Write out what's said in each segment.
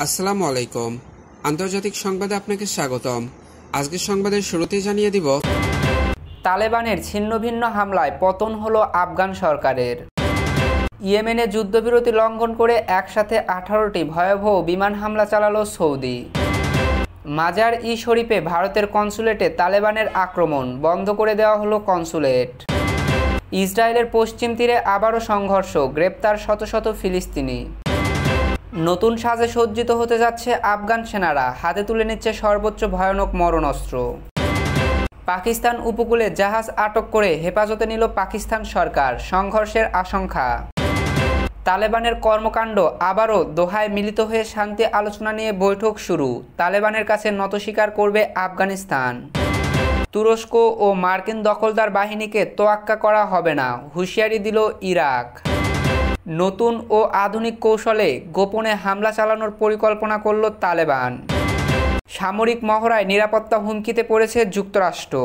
আসসালামু আলাইকুম। আন্তর্জাতিক সংবাদে আপনাকে স্বাগতম। আজকের সংবাদের শুরুতেই জানিয়ে দিব, তালেবানের ছিন্নভিন্ন হামলায় পতন হলো আফগান সরকারের। ইয়েমেনে যুদ্ধবিরতি লঙ্ঘন করে একসাথে 18টি ভয়াবহ বিমান হামলা চালালো সৌদি। মাজার ই শরীফে ভারতের কনসুলেটে তালেবানের আক্রমণ, বন্ধ করে দেওয়া হলো কনসুলেট। ইসরায়েলের পশ্চিম তীরে আবারও সংঘর্ষ, গ্রেপ্তার শত শত ফিলিস্তিনি। নতুন সাজে সজ্জিত হতে যাচ্ছে আফগান সেনারা, হাতে তুলে নিচ্ছে সর্বোচ্চ ভয়ানক মরণাস্ত্র। পাকিস্তান উপকূলে জাহাজ আটক করে হেফাজতে নিল পাকিস্তান সরকার, সংঘর্ষের আশঙ্কা। তালেবানের কর্মকাণ্ড, আবারও দোহায় মিলিত হয়ে শান্তি আলোচনা নিয়ে বৈঠক শুরু, তালেবানের কাছে নতস্বীকার করবে আফগানিস্তান। তুরস্ক ও মার্কিন দখলদার বাহিনীকে তোয়াক্কা করা হবে না, হুঁশিয়ারি দিল ইরাক। নতুন ও আধুনিক কৌশলে গোপনে হামলা চালানোর পরিকল্পনা করল তালেবান। সামরিক মহড়ায় নিরাপত্তা হুমকিতে পড়েছে যুক্তরাষ্ট্র।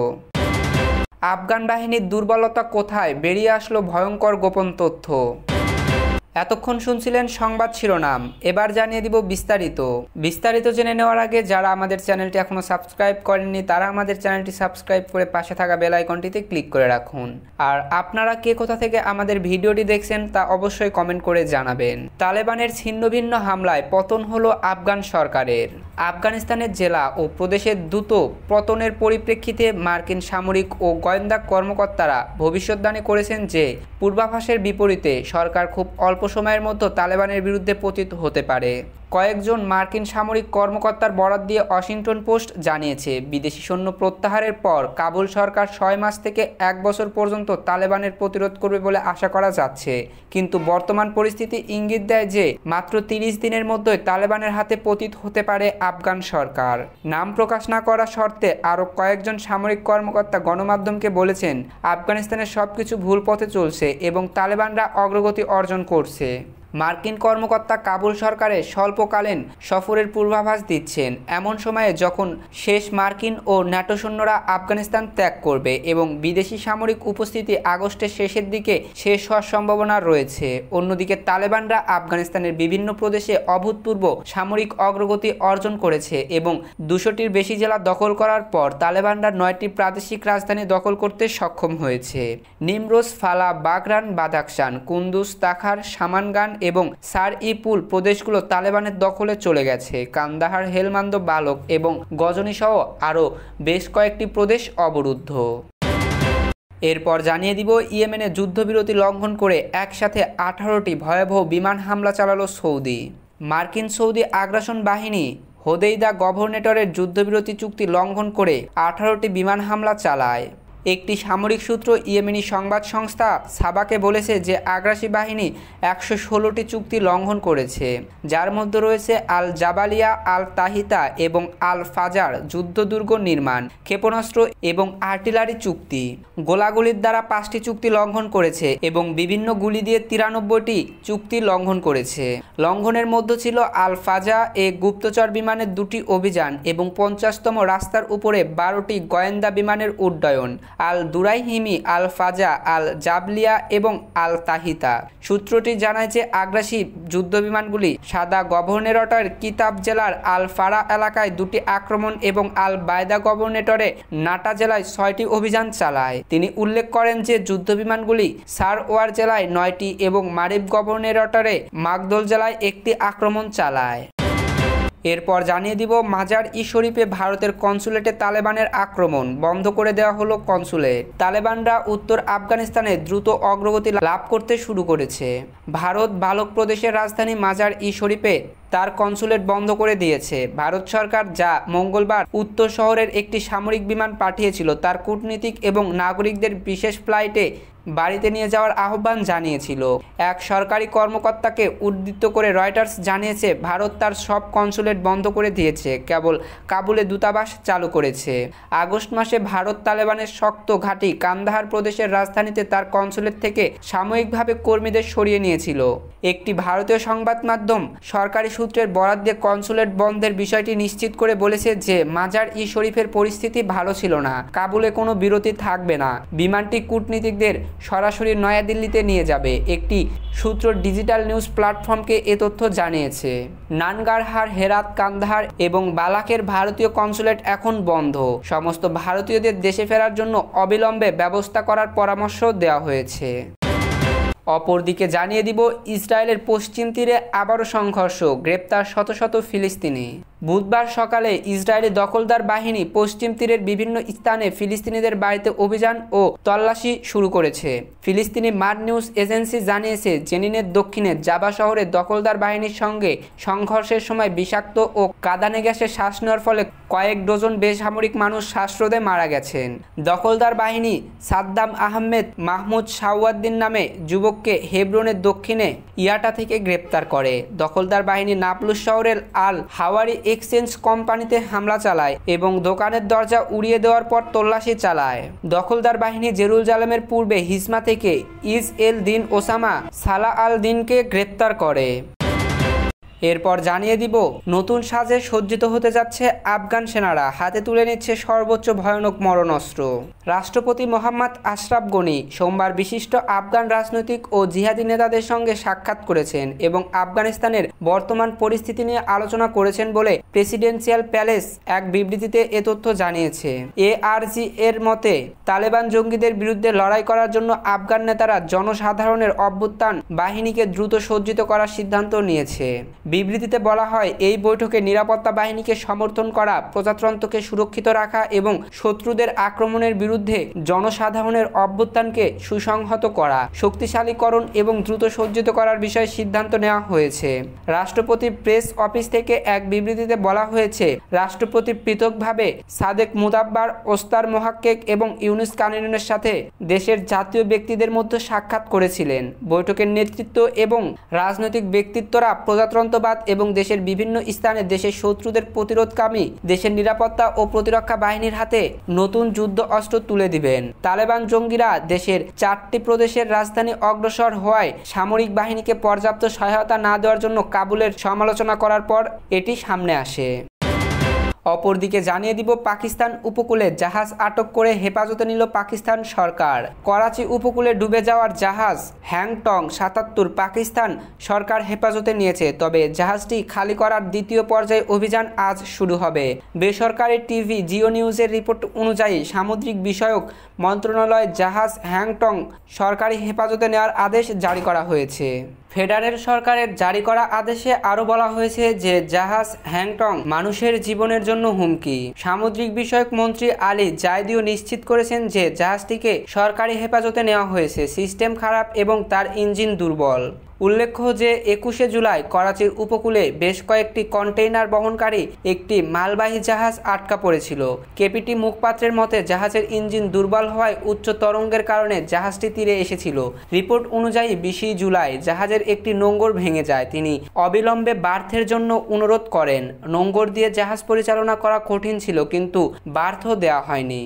আফগান বাহিনীর দুর্বলতা কোথায়, বেরিয়ে আসলো ভয়ঙ্কর গোপন তথ্য। এতক্ষণ শুনছিলেন সংবাদ শিরোনাম, এবার জানিয়ে দিব বিস্তারিত জেনে নেওয়ার আগে যারা আমাদের চ্যানেলটি এখনো সাবস্ক্রাইব করেননি তারা আমাদের চ্যানেলটি সাবস্ক্রাইব করে পাশে থাকা বেল আইকনটিতে ক্লিক করে রাখুন। আর আপনারা কে কোথা থেকে আমাদের ভিডিওটি দেখছেন তা অবশ্যই কমেন্ট করে জানাবেন। তালেবানের ছিন্নভিন্ন হামলায় পতন হলো আফগান সরকারের। আফগানিস্তানের জেলা ও প্রদেশের দ্রুত পতনের পরিপ্রেক্ষিতে মার্কিন সামরিক ও গোয়েন্দা কর্মকর্তারা ভবিষ্যদ্বাণী করেছেন যে পূর্বাভাসের বিপরীতে সরকার খুব অল্প সময়ের মধ্যে তালেবানের বিরুদ্ধে পতিত হতে পারে। কয়েকজন মার্কিন সামরিক কর্মকর্তার বরাত দিয়ে ওয়াশিংটন পোস্ট জানিয়েছে, বিদেশি সৈন্য প্রত্যাহারের পর কাবুল সরকার 6 মাস থেকে 1 বছর পর্যন্ত তালেবানের প্রতিরোধ করবে বলে আশা করা যাচ্ছে। কিন্তু বর্তমান পরিস্থিতি ইঙ্গিত দেয় যে মাত্র 30 দিনের মধ্যেই তালেবানের হাতে পতিত হতে পারে আফগান সরকার। নাম প্রকাশ না করা শর্তে আরও কয়েকজন সামরিক কর্মকর্তা গণমাধ্যমকে বলেছেন, আফগানিস্তানের সবকিছু ভুল পথে চলছে এবং তালেবানরা অগ্রগতি অর্জন করছে। মার্কিন কর্মকর্তা কাবুল সরকারের স্বল্পকালীন সফরের পূর্বাভাস দিচ্ছেন এমন সময়ে যখন শেষ মার্কিন ও ন্যাটো সৈন্যরা আফগানিস্তান ত্যাগ করবে এবং বিদেশি সামরিক উপস্থিতি আগস্টের শেষের দিকে শেষ হওয়ার সম্ভাবনা রয়েছে। অন্যদিকে তালেবানরা আফগানিস্তানের বিভিন্ন প্রদেশে অভূতপূর্ব সামরিক অগ্রগতি অর্জন করেছে এবং 200টির বেশি জেলা দখল করার পর তালেবানরা 9টি প্রাদেশিক রাজধানী দখল করতে সক্ষম হয়েছে। নিমরোজ, ফালা, বাগরান, বাদাখশান, কুন্দুজ, তাখার, সামানগান এবং সার-ই-পুল প্রদেশগুলো তালেবানের দখলে চলে গেছে। কান্দাহার, হেলমান্দ, বালক এবং গজনি সহ আরও বেশ কয়েকটি প্রদেশ অবরুদ্ধ। এরপর জানিয়ে দিব, ইয়েমেনে যুদ্ধবিরতি লঙ্ঘন করে একসাথে 18টি ভয়াবহ বিমান হামলা চালালো সৌদি। মার্কিন সৌদি আগ্রাসন বাহিনী হোদেইদা গভর্নরেটরের যুদ্ধবিরতি চুক্তি লঙ্ঘন করে 18টি বিমান হামলা চালায়। একটি সামরিক সূত্র ইয়েমেনি সংবাদ সংস্থা সাবাকে বলেছে যে আগ্রাসী বাহিনী 116টি চুক্তি লঙ্ঘন করেছে, যার মধ্যে রয়েছে আল জাবালিয়া, আল তাহিতা এবং আল ফাজার যুদ্ধদুর্গ নির্মাণ, ক্ষেপণাস্ত্র এবং আর্টিলারি চুক্তি। গোলাগুলির দ্বারা 5টি চুক্তি লঙ্ঘন করেছে এবং বিভিন্ন গুলি দিয়ে 93টি চুক্তি লঙ্ঘন করেছে। লঙ্ঘনের মধ্যে ছিল আল ফাজা এ গুপ্তচর বিমানের 2টি অভিযান এবং 50তম রাস্তার উপরে 12টি গোয়েন্দা বিমানের উড্ডয়ন। আল দুরাইহিমি, আল ফাজা, আল জাবলিয়া এবং আল তাহিতা। সূত্রটি জানায় যে আগ্রাসী যুদ্ধবিমানগুলি সাদা গভর্নরেটর কিতাব জেলার আল ফারা এলাকায় 2টি আক্রমণ এবং আল বায়দা গভর্নরেটরে নাটা জেলায় 6টি অভিযান চালায়। তিনি উল্লেখ করেন যে যুদ্ধবিমানগুলি সারওয়ার জেলায় 9টি এবং মারিব গভর্নরেটরে মাগদল জেলায় 1টি আক্রমণ চালায়। এরপর জানিয়ে দিব, মাজার ই শরীফে ভারতের কনসুলেটে তালেবানের আক্রমণ, বন্ধ করে দেওয়া হলো কনসুলেট। তালেবানরা উত্তর আফগানিস্তানে দ্রুত অগ্রগতি লাভ করতে শুরু করেছে। ভারত বালক প্রদেশের রাজধানী মাজার ই শরীফে তার কনসুলেট বন্ধ করে দিয়েছে। ভারত সরকার যা মঙ্গলবার উত্তর শহরের একটি সামরিক বিমান পাঠিয়েছিল তার কূটনীতিক এবং নাগরিকদের বিশেষ ফ্লাইটে বাড়িতে নিয়ে যাওয়ার আহ্বান জানিয়েছিল। এক সরকারি কর্মকর্তাকে উদ্ধৃত করে রয়টার্স জানিয়েছে, ভারত তার সব কনসুলেট বন্ধ করে দিয়েছে, কেবল কাবুলে দূতাবাস চালু করেছে। আগস্ট মাসে ভারত তালেবানের শক্ত ঘাঁটি কান্দাহার প্রদেশের রাজধানীতে তার কনসুলেট থেকে সাময়িকভাবে কর্মীদের সরিয়ে নিয়েছিল। একটি ভারতীয় সংবাদ মাধ্যম সরকারি সূত্রের বরাত দিয়ে কনসুলেট বন্ধের বিষয়টি নিশ্চিত করে বলেছে যে মাজার-ই শরীফের পরিস্থিতি ভালো ছিল না, কাবুলে কোনো বিরতি থাকবে না, বিমানটি কূটনীতিকদের সরাসরি নয়াদিল্লিতে নিয়ে যাবে। একটি সূত্র ডিজিটাল নিউজ প্ল্যাটফর্মকে এ তথ্য জানিয়েছে। নানগারহার, হেরাত, কান্দাহার এবং বালাকের ভারতীয় কনসুলেট এখন বন্ধ। সমস্ত ভারতীয়দের দেশে ফেরার জন্য অবিলম্বে ব্যবস্থা করার পরামর্শ দেওয়া হয়েছে। অপরদিকে জানিয়ে দিব, ইসরায়েলের পশ্চিম তীরে আবারও সংঘর্ষ, গ্রেপ্তার শত শত ফিলিস্তিনি। বুধবার সকালে ইসরায়েলি দখলদার বাহিনী পশ্চিম তীরের বিভিন্ন স্থানে ফিলিস্তিনিদের বাড়িতে অভিযান ও তল্লাশি শুরু করেছে। ফিলিস্তিনি মাড নিউজ এজেন্সি জানিয়েছে, জেনিনের দক্ষিণে জাবা শহরে দখলদার বাহিনীর সঙ্গে সংঘর্ষের সময় বিষাক্ত ও কাঁদানে গ্যাসে শ্বাস নেওয়ার ফলে কয়েক ডজন বেসামরিক মানুষ শ্বাসরোধে মারা গেছেন। দখলদার বাহিনী সাদ্দাম আহমেদ মাহমুদ শাওয়াদ্দিন নামে যুবককে হেব্রনের দক্ষিণে ইয়াটা থেকে গ্রেপ্তার করে। দখলদার বাহিনী নাবলুস শহরের আল হাওয়ারি এক্সচেঞ্জ কোম্পানিতে হামলা চালায় এবং দোকানের দরজা উড়িয়ে দেওয়ার পর তল্লাশি চালায়। দখলদার বাহিনী জেরুজালেমের পূর্বে হিজমা থেকে ইজ এল দিন ওসামা সালা আল দিনকে গ্রেপ্তার করে। এরপর জানিয়ে দিব, নতুন সাজে সজ্জিত হতে যাচ্ছে আফগান সেনারা, হাতে তুলে নিচ্ছে সর্বোচ্চ ভয়ানক মরণাস্ত্র। রাষ্ট্রপতি মোহাম্মদ আশরাফ গনি সোমবার বিশিষ্ট আফগান রাজনৈতিক ও জিহাদি নেতাদের সঙ্গে সাক্ষাৎ করেছেন এবং আফগানিস্তানের বর্তমান পরিস্থিতি নিয়ে আলোচনা করেছেন বলে প্রেসিডেন্সিয়াল প্যালেস এক বিবৃতিতে এ তথ্য জানিয়েছে। এআরজি এর মতে, তালেবান জঙ্গিদের বিরুদ্ধে লড়াই করার জন্য আফগান নেতারা জনসাধারণের অভ্যুত্থান বাহিনীকে দ্রুত সজ্জিত করার সিদ্ধান্ত নিয়েছে। বিবৃতিতে বলা হয়, এই বৈঠকে নিরাপত্তা বাহিনীকে সমর্থন করা, প্রজাতন্ত্রকে সুরক্ষিত রাখা এবং শত্রুদের আক্রমণের বিরুদ্ধে জনসাধারণের অভ্যুত্থানকে সুসংহত করা, শক্তিশালীকরণ এবং দ্রুত সজ্জিত করার বিষয়ে সিদ্ধান্ত নেওয়া হয়েছে। রাষ্ট্রপতির প্রেস অফিস থেকে এক বিবৃতিতে বলা হয়েছে, রাষ্ট্রপতি পৃথকভাবে সাদেক মুদাব্বার, ওস্তার মোহাক্কেক এবং ইউনুস কানিনের সাথে দেশের জাতীয় ব্যক্তিদের মধ্যে সাক্ষাৎ করেছিলেন। বৈঠকের নেতৃত্ব এবং রাজনৈতিক ব্যক্তিত্বরা প্রজাতন্ত্র এবং দেশের বিভিন্ন স্থানে দেশের শত্রুদের প্রতিরোধকামী দেশের নিরাপত্তা ও প্রতিরক্ষা বাহিনীর হাতে নতুন যুদ্ধ অস্ত্র তুলে দিবেন। তালেবান জঙ্গিরা দেশের 4টি প্রদেশের রাজধানী অগ্রসর হওয়ায় সামরিক বাহিনীকে পর্যাপ্ত সহায়তা না দেওয়ার জন্য কাবুলের সমালোচনা করার পর এটি সামনে আসে। অপরদিকে জানিয়ে দিব, পাকিস্তান উপকূলে জাহাজ আটক করে হেফাজতে নিল পাকিস্তান সরকার। করাচি উপকূলে ডুবে যাওয়ার জাহাজ হ্যাংটং 77 পাকিস্তান সরকার হেফাজতে নিয়েছে, তবে জাহাজটি খালি করার দ্বিতীয় পর্যায়ে অভিযান আজ শুরু হবে। বেসরকারি টিভি জিও নিউজের রিপোর্ট অনুযায়ী সামুদ্রিক বিষয়ক মন্ত্রণালয় জাহাজ হ্যাংটং সরকারি হেফাজতে নেওয়ার আদেশ জারি করা হয়েছে। ফেডারেল সরকারের জারি করা আদেশে আরও বলা হয়েছে যে জাহাজ হ্যাংটং মানুষের জীবনের জন্য হুমকি। সামুদ্রিক বিষয়ক মন্ত্রী আলী জায়দিও নিশ্চিত করেছেন যে জাহাজটিকে সরকারি হেফাজতে নেওয়া হয়েছে, সিস্টেম খারাপ এবং তার ইঞ্জিন দুর্বল। উল্লেখ্য যে 21শে জুলাই করাচির উপকূলে বেশ কয়েকটি কন্টেইনার বহনকারী একটি মালবাহী জাহাজ আটকা পড়েছিল। কেপিটি মুখপাত্রের মতে, জাহাজের ইঞ্জিন দুর্বল হওয়ায় উচ্চ তরঙ্গের কারণে জাহাজটি তীরে এসেছিল। রিপোর্ট অনুযায়ী 20 জুলাই জাহাজের একটি নোঙর ভেঙে যায়। তিনি অবিলম্বে বার্থের জন্য অনুরোধ করেন। নোঙর দিয়ে জাহাজ পরিচালনা করা কঠিন ছিল, কিন্তু বার্থও দেওয়া হয়নি।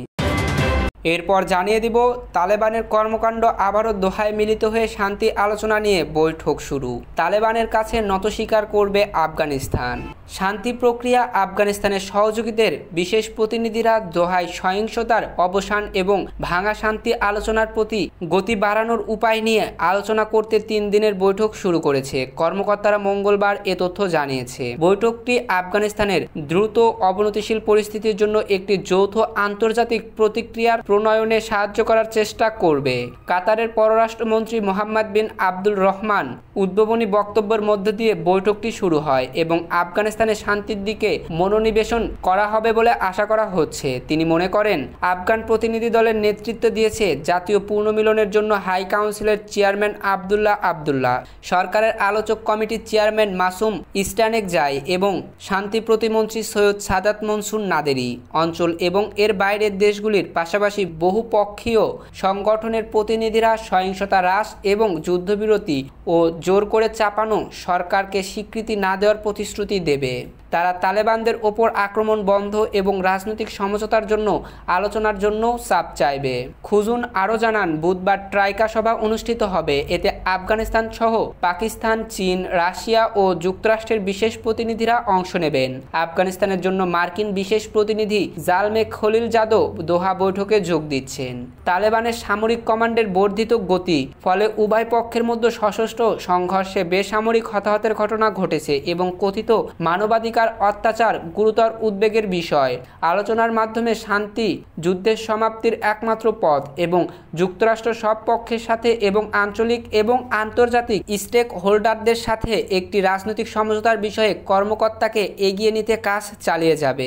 এরপর জানিয়ে দিব, তালেবানের কর্মকাণ্ড আবারও দোহায় মিলিত হয়ে শান্তি আলোচনা নিয়ে বৈঠক শুরু। তালেবানের কাছে নত স্বীকার করবে আফগানিস্তান। শান্তি প্রক্রিয়া আফগানিস্তানের সহযোগীদের বিশেষ প্রতিনিধিরা দোহায় সহিংসতার অবসান এবং ভাঙা শান্তি আলোচনার প্রতি গতি বাড়ানোর উপায় নিয়ে আলোচনা করতে 3 দিনের বৈঠক শুরু করেছে। কর্মকর্তারা মঙ্গলবার এ তথ্য জানিয়েছে। বৈঠকটি আফগানিস্তানের দ্রুত অবনতিশীল পরিস্থিতির জন্য একটি যৌথ আন্তর্জাতিক প্রতিক্রিয়ার প্রণয়নে সাহায্য করার চেষ্টা করবে। কাতারের পররাষ্ট্রমন্ত্রী মোহাম্মদ বিন আব্দুল রহমান উদ্বোধনী বক্তব্যের মধ্য দিয়ে বৈঠকটি শুরু হয় এবং আফগানিস্তানের শান্তির দিকে মনোনিবেশন করা হবে বলে আশা করা হচ্ছে। তিনি মনে করেন, আফগান প্রতিনিধি দলের নেতৃত্ব দিয়েছে জাতীয় পুনর্মিলনের জন্য হাই কাউন্সিলের চেয়ারম্যান আবদুল্লাহ, সরকারের আলোচক কমিটির চেয়ারম্যান মাসুম ইস্টানেকজাই এবং শান্তি প্রতিমন্ত্রী সৈয়দ সাদাত মনসুর নাদেরি। অঞ্চল এবং এর বাইরের দেশগুলির পাশাপাশি বহুপক্ষীয় সংগঠনের প্রতিনিধিরা সহিংসতা হ্রাস এবং যুদ্ধবিরতি ও জোর করে চাপানো সরকারকে স্বীকৃতি না দেওয়ার প্রতিশ্রুতি দেবে। তারা তালেবানদের ওপর আক্রমণ বন্ধ এবং রাজনৈতিক সমঝোতার জন্য আলোচনার জন্য চাপ চাইবে। খুজুন আরও জানান, বুধবার ট্রাইকা সভা অনুষ্ঠিত হবে। এতে আফগানিস্তান সহ পাকিস্তান, চীন, রাশিয়া ও যুক্তরাষ্ট্রের বিশেষ প্রতিনিধিরা অংশ নেবেন। আফগানিস্তানের জন্য মার্কিন বিশেষ প্রতিনিধি জালমে খলিলজাদও দোহা বৈঠকে যোগ দিচ্ছেন। তালেবানের সামরিক কমান্ডের বর্ধিত গতি ফলে উভয় পক্ষের মধ্যে সশস্ত্র সংঘর্ষে বেসামরিক হতাহতের ঘটনা ঘটেছে এবং কথিত মানবাধিকার অত্যাচার গুরুতর উদ্বেগের বিষয়। আলোচনার মাধ্যমে শান্তি যুদ্ধের সমাপ্তির একমাত্র পথ এবং যুক্তরাষ্ট্র সব পক্ষের সাথে এবং আঞ্চলিক এবং আন্তর্জাতিক স্টেক হোল্ডারদের সাথে একটি রাজনৈতিক সমঝোতার বিষয়ে কর্মকর্তাকে এগিয়ে নিতে কাজ চালিয়ে যাবে।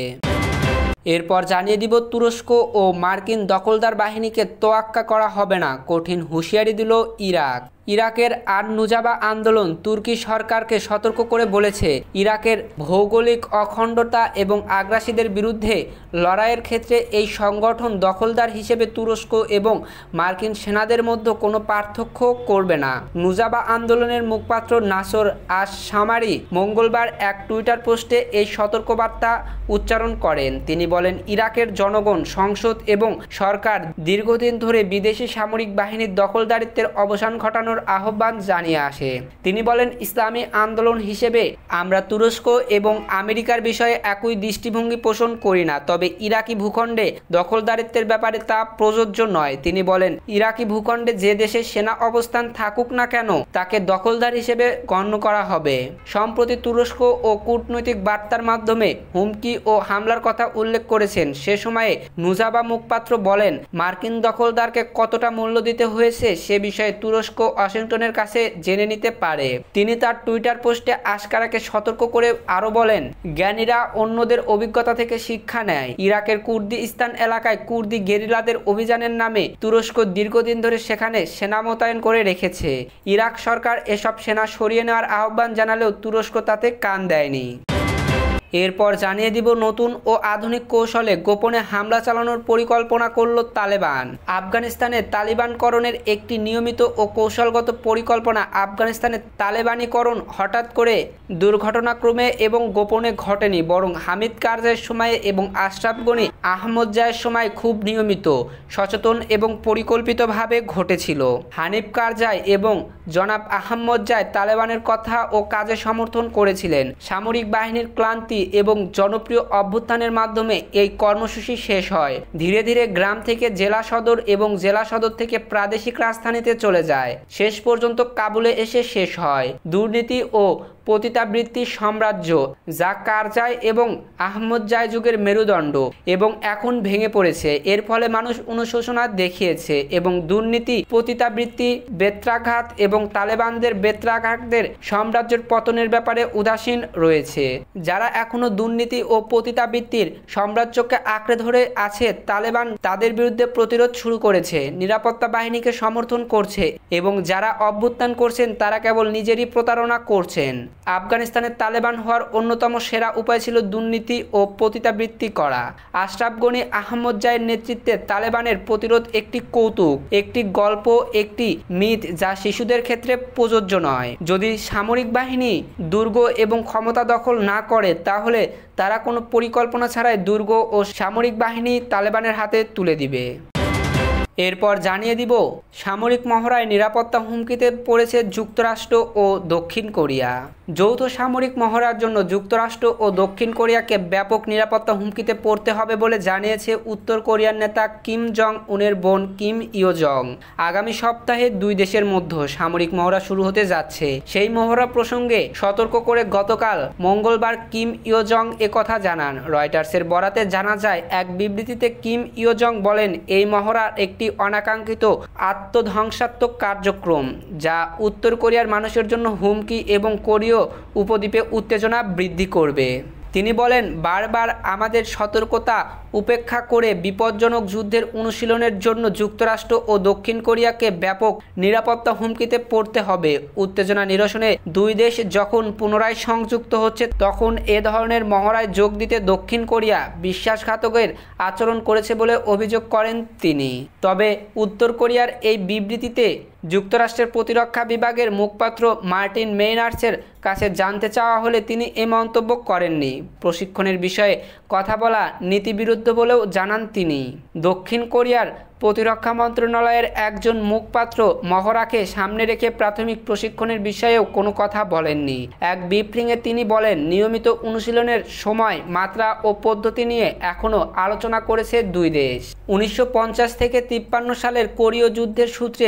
এরপর জানিয়ে দিব, তুরস্ক ও মার্কিন দখলদার বাহিনীকে তোয়াক্কা করা হবে না, কঠিন হুঁশিয়ারি দিল ইরাক। ইরাকের আন-নুজাবা আন্দোলন তুর্কি সরকারকে সতর্ক করে বলেছে, ইরাকের ভৌগোলিক অখণ্ডতা এবং আগ্রাসীদের বিরুদ্ধে লড়াইয়ের ক্ষেত্রে এই সংগঠন দখলদার হিসেবে তুরস্ক এবং মার্কিন সেনাদের মধ্যে কোনো পার্থক্য করবে না। নুজাবা আন্দোলনের মুখপাত্র নাসর আশ-সামারি মঙ্গলবার এক টুইটার পোস্টে এই সতর্কবার্তা উচ্চারণ করেন। তিনি বলেন, ইরাকের জনগণ, সংসদ এবং সরকার দীর্ঘদিন ধরে বিদেশি সামরিক বাহিনীর দখলদারিত্বের অবসান ঘটানোর আহ্বান জানিয়ে আসে। তিনি বলেন, ইসলামী আন্দোলন হিসেবে আমরা তুরস্ক এবং আমেরিকার বিষয়ে একই দৃষ্টিভঙ্গি পোষণ করি না, তবে ইরাকি ভূখণ্ডে দখলদারিত্বের ব্যাপারে তা প্রযোজ্য নয়। তিনি বলেন, ইরাকি ভূখণ্ডে যে দেশে সেনা অবস্থান থাকুক না কেন তাকে দখলদার হিসেবে গণ্য করা হবে। সম্প্রতি তুরস্ক ও কূটনৈতিক বার্তার মাধ্যমে হুমকি ও হামলার কথা উল্লেখ করেছেন। সে সময়ে নুজাবা মুখপাত্র বলেন, মার্কিন দখলদারকে কতটা মূল্য দিতে হয়েছে সে বিষয়ে তুরস্ক ওয়াশিংটনের কাছে জেনে নিতে পারে। তিনি তার টুইটার পোস্টে আশকারাকে সতর্ক করে আরও বলেন, জ্ঞানীরা অন্যদের অভিজ্ঞতা থেকে শিক্ষা নেয়। ইরাকের কুর্দিস্তান এলাকায় কুর্দি গেরিলাদের অভিযানের নামে তুরস্ক দীর্ঘদিন ধরে সেখানে সেনা মোতায়েন করে রেখেছে। ইরাক সরকার এসব সেনা সরিয়ে নেওয়ার আহ্বান জানালেও তুরস্ক তাতে কান দেয়নি। এরপর জানিয়ে দিব, নতুন ও আধুনিক কৌশলে গোপনে হামলা চালানোর পরিকল্পনা করল তালেবান। আফগানিস্তানের তালিবানকরণের একটি নিয়মিত ও কৌশলগত পরিকল্পনা আফগানিস্তানের তালেবানিকরণ হঠাৎ করে দুর্ঘটনাক্রমে এবং গোপনে ঘটেনি, বরং হামিদ কারজাইয়ের সময়ে এবং আশরাফ গনি আহমদজাইয়ের সময় খুব নিয়মিত, সচেতন এবং পরিকল্পিতভাবে ঘটেছিল। হানিফ কারজাই এবং জনাব আহমদজাই তালেবানের কথা ও কাজে সমর্থন করেছিলেন। সামরিক বাহিনীর ক্লান্তি এবং জনপ্রিয় অভ্যুত্থানের মাধ্যমে এই কর্মসূচি শেষ হয়। ধীরে ধীরে গ্রাম থেকে জেলা সদর এবং জেলা সদর থেকে প্রাদেশিক রাজধানীতে চলে যায়, শেষ পর্যন্ত কাবুলে এসে শেষ হয়। দুর্নীতি ও পতিতাবৃত্তির সাম্রাজ্য, যা কারজাই এবং আহমদজাই যুগের মেরুদণ্ড, এবং এখন ভেঙে পড়েছে। এর ফলে মানুষ অনুশোচনা দেখিয়েছে এবং দুর্নীতি, পতিতাবৃত্তি, বেত্রাঘাত এবং তালেবানদের বেত্রাঘাতদের সাম্রাজ্যের পতনের ব্যাপারে উদাসীন রয়েছে। যারা এখনো দুর্নীতি ও পতিতাবৃত্তির সাম্রাজ্যকে আঁকড়ে ধরে আছে, তালেবান তাদের বিরুদ্ধে প্রতিরোধ শুরু করেছে, নিরাপত্তা বাহিনীকে সমর্থন করছে এবং যারা অভ্যুত্থান করছেন তারা কেবল নিজেরই প্রতারণা করছেন। আফগানিস্তানের তালেবান হওয়ার অন্যতম সেরা উপায় ছিল দুর্নীতি ও পতিতাবৃত্তি করা। আশরাফ গনি আহমদজাইয়ের নেতৃত্বে তালেবানের প্রতিরোধ একটি কৌতুক, একটি গল্প, একটি মিথ যা শিশুদের ক্ষেত্রে প্রযোজ্য নয়। যদি সামরিক বাহিনী দুর্গ এবং ক্ষমতা দখল না করে তাহলে তারা কোনো পরিকল্পনা ছাড়াই দুর্গ ও সামরিক বাহিনী তালেবানের হাতে তুলে দিবে। এরপর জানিয়ে দিব, সামরিক মহড়ায় নিরাপত্তা হুমকিতে পড়েছে যুক্তরাষ্ট্র ও দক্ষিণ কোরিয়া। যৌথ সামরিক মহড়ার জন্য যুক্তরাষ্ট্র ও দক্ষিণ কোরিয়াকে ব্যাপক নিরাপত্তা হুমকিতে পড়তে হবে বলে জানিয়েছে উত্তর কোরিয়ার নেতা কিম জং উনের বোন কিম ইয় জং। আগামী সপ্তাহে দুই দেশের মধ্যে সামরিক মহড়া শুরু হতে যাচ্ছে। সেই মহড়া প্রসঙ্গে সতর্ক করে গতকাল মঙ্গলবার কিম ইয় জং একথা জানান। রয়টার্সের বরাতে জানা যায়, এক বিবৃতিতে কিম ইয় জং বলেন, এই মহড়া একটি অনাকাঙ্ক্ষিত আত্মধ্বংসাত্মক কার্যক্রম যা উত্তর কোরিয়ার মানুষের জন্য হুমকি এবং কোরীয় উপদ্বীপে উত্তেজনা বৃদ্ধি করবে। তিনি বলেন, বারবার আমাদের সতর্কতা উপেক্ষা করে বিপজ্জনক যুদ্ধের অনুশীলনের জন্য যুক্তরাষ্ট্র ও দক্ষিণ কোরিয়াকে ব্যাপক নিরাপত্তা হুমকিতে পড়তে হবে। উত্তেজনা নিরসনে দুই দেশ যখন পুনরায় সংযুক্ত হচ্ছে তখন এ ধরনের মহড়ায় যোগ দিতে দক্ষিণ কোরিয়া বিশ্বাসঘাতকের আচরণ করেছে বলে অভিযোগ করেন তিনি। তবে উত্তর কোরিয়ার এই বিবৃতিতে যুক্তরাষ্ট্রের প্রতিরক্ষা বিভাগের মুখপাত্র মার্টিন মেইনার্সের কাছে জানতে চাওয়া হলে তিনি এ মন্তব্য করেননি। প্রশিক্ষণের বিষয়ে কথা বলা নীতিবিরুদ্ধ বলেও জানান তিনি। দক্ষিণ কোরিয়ার প্রতিরক্ষা মন্ত্রণালয়ের একজন মুখপাত্র মহড়াকে সামনে রেখে প্রাথমিক প্রশিক্ষণের বিষয়েও কোনো কথা বলেননি। এক ব্রিফিংয়ে তিনি বলেন, নিয়মিত অনুশীলনের সময়, মাত্রা ও পদ্ধতি নিয়ে এখনও আলোচনা করেছে দুই দেশ। 1950 থেকে 53 সালের কোরীয় যুদ্ধের সূত্রে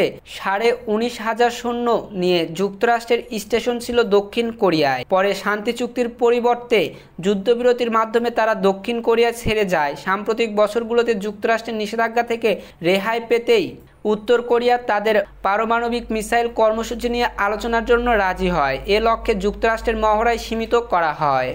19,500 সৈন্য নিয়ে যুক্তরাষ্ট্রের স্টেশন ছিল দক্ষিণ কোরিয়ায়। পরে শান্তি চুক্তির পরিবর্তে যুদ্ধবিরতির মাধ্যমে তারা দক্ষিণ কোরিয়া ছেড়ে যায়। সাম্প্রতিক বছরগুলোতে যুক্তরাষ্ট্রের নিষেধাজ্ঞা থেকে রেহাই পেতেই উত্তর কোরিয়া তাদের পারমাণবিক মিসাইল কর্মসূচি নিয়ে আলোচনার জন্য রাজি হয়। এ লক্ষ্যে যুক্তরাষ্ট্রের মহড়ায় সীমিত করা হয়।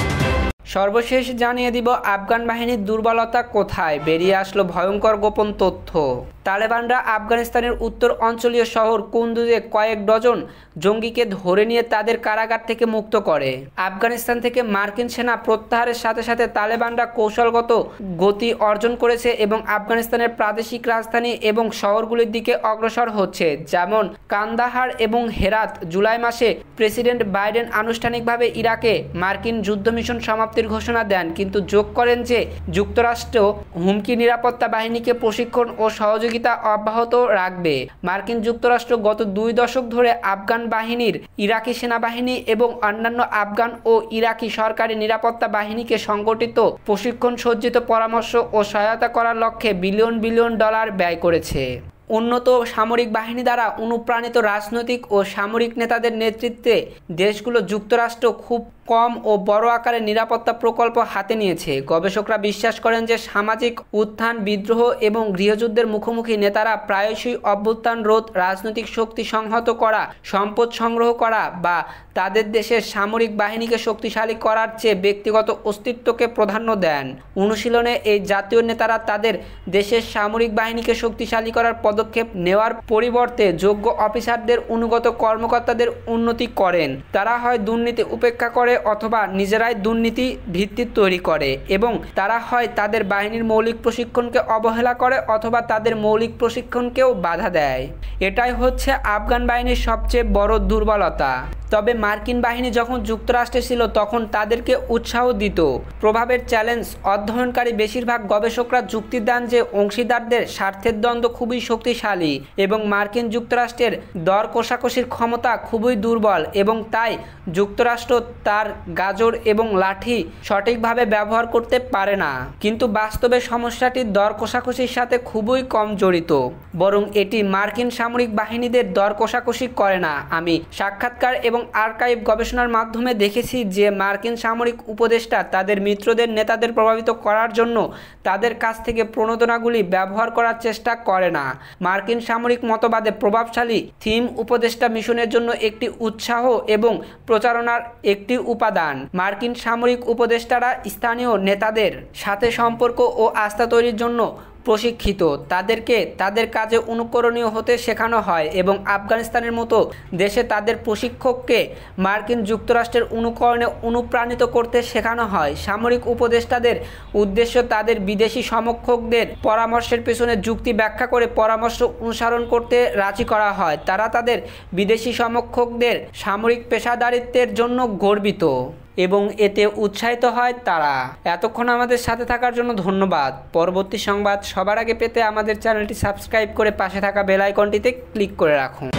সর্বশেষ জানিয়ে দিব আফগান বাহিনীর দুর্বলতা কোথায়, বেরিয়ে আসলো ভয়ঙ্কর গোপন তথ্য। তালেবানরা আফগানিস্তানের উত্তর অঞ্চলীয় শহর কুন্দুজে কয়েক ডজন জঙ্গিকে ধরে নিয়ে তাদের কারাগার থেকে মুক্ত করে। আফগানিস্তান থেকে মার্কিন সেনা প্রত্যাহারের সাথে সাথে তালেবানরা কৌশলগত গতি অর্জন করেছে এবং আফগানিস্তানের প্রাদেশিক রাজধানী এবং শহরগুলির দিকে অগ্রসর হচ্ছে, যেমন কান্দাহার এবং হেরাত। জুলাই মাসে প্রেসিডেন্ট বাইডেন আনুষ্ঠানিকভাবে ইরাকে মার্কিন যুদ্ধ মিশন সমাপ্তির ঘোষণা দেন, কিন্তু যোগ করেন যে যুক্তরাষ্ট্র হুমকি নিরাপত্তা বাহিনীকে প্রশিক্ষণ ও সহযোগিতা অব্যাহত রাখবে। মার্কিন যুক্তরাষ্ট্র গত 2 দশক ধরে আফগান বাহিনীর, ইরাকি সেনাবাহিনী এবং অন্যান্য আফগান ও ইরাকি সরকারি নিরাপত্তা বাহিনীকে সংগঠিত, প্রশিক্ষণ সজ্জিত পরামর্শ ও সহায়তা করার লক্ষ্যে বিলিয়ন বিলিয়ন ডলার ব্যয় করেছে। উন্নত সামরিক বাহিনী দ্বারা অনুপ্রাণিত রাজনৈতিক ও সামরিক নেতাদের নেতৃত্বে দেশগুলো যুক্তরাষ্ট্র খুব কম ও বড় আকারের নিরাপত্তা প্রকল্প হাতে নিয়েছে। গবেষকরা বিশ্বাস করেন যে সামাজিক উত্থান, বিদ্রোহ এবং গৃহযুদ্ধের মুখোমুখি নেতারা প্রায়শই অভ্যুত্থান রোধ, রাজনৈতিক শক্তি সংহত করা, সম্পদ সংগ্রহ করা বা তাদের দেশের সামরিক বাহিনীকে শক্তিশালী করার চেয়ে ব্যক্তিগত অস্তিত্বকে প্রাধান্য দেন। অনুশীলনে এই জাতীয় নেতারা তাদের দেশের সামরিক বাহিনীকে শক্তিশালী করার পদক্ষেপ নেওয়ার পরিবর্তে যোগ্য অফিসারদের, অনুগত কর্মকর্তাদের উন্নতি করেন। তারা হয় দুর্নীতি উপেক্ষা করে অথবা নিজেরাই দুর্নীতি ভিত্তি তৈরি করে, এবং তারা হয় তাদের বাহিনীর মৌলিক প্রশিক্ষণকে অবহেলা করে অথবা তাদের মৌলিক প্রশিক্ষণকেও বাধা দেয়। এটাই হচ্ছে আফগান বাহিনীর সবচেয়ে বড় দুর্বলতা। তবে মার্কিন বাহিনী যখন যুক্তরাষ্ট্রে ছিল তখন তাদেরকে উৎসাহ দিত। প্রভাবের চ্যালেঞ্জ অধ্যয়নকারী বেশিরভাগ গবেষকরা যুক্তি দেন যে অংশীদারদের স্বার্থের দ্বন্দ্ব খুবই শক্তিশালী এবং মার্কিন যুক্তরাষ্ট্রের দর কষাকষির ক্ষমতা খুবই দুর্বল, এবং তাই যুক্তরাষ্ট্র তার গাজর এবং লাঠি সঠিকভাবে ব্যবহার করতে পারে না। কিন্তু বাস্তবে সমস্যাটি দর কষাকষির সাথে খুবই কম জড়িত, বরং এটি মার্কিন সামরিক বাহিনীদের দর কষাকষি করে না। আমি সাক্ষাৎকার এবং আর্কাইভ গবেষণার মাধ্যমে দেখেছি যে মার্কিন সামরিক উপদেষ্টা তাদের মিত্রদের নেতাদের প্রভাবিত করার জন্য তাদের কাছ থেকে প্রণোদনাগুলি ব্যবহার করার চেষ্টা করে না। মার্কিন সামরিক মতবাদে প্রভাবশালী থিম উপদেষ্টা মিশনের জন্য একটি উৎসাহ এবং প্রচারণার একটি উপাদান। মার্কিন সামরিক উপদেষ্টারা স্থানীয় নেতাদের সাথে সম্পর্ক ও আস্থা তৈরির জন্য প্রশিক্ষিত। তাদেরকে তাদের কাজে অনুকরণীয় হতে শেখানো হয় এবং আফগানিস্তানের মতো দেশে তাদের প্রশিক্ষককে মার্কিন যুক্তরাষ্ট্রের অনুকরণে অনুপ্রাণিত করতে শেখানো হয়। সামরিক উপদেষ্টাদের উদ্দেশ্য তাদের বিদেশি সমকক্ষদের পরামর্শের পেছনে যুক্তি ব্যাখ্যা করে পরামর্শ অনুসরণ করতে রাজি করা হয়। তারা তাদের বিদেশি সমকক্ষদের সামরিক পেশাদারিত্বের জন্য গর্বিত এবং এতে উৎসাহিত হয় তারা। এতক্ষণ আমাদের সাথে থাকার জন্য ধন্যবাদ। পরবর্তী সংবাদ সবার আগে পেতে আমাদের চ্যানেলটি সাবস্ক্রাইব করে পাশে থাকা বেল আইকনটিতে ক্লিক করে রাখুন।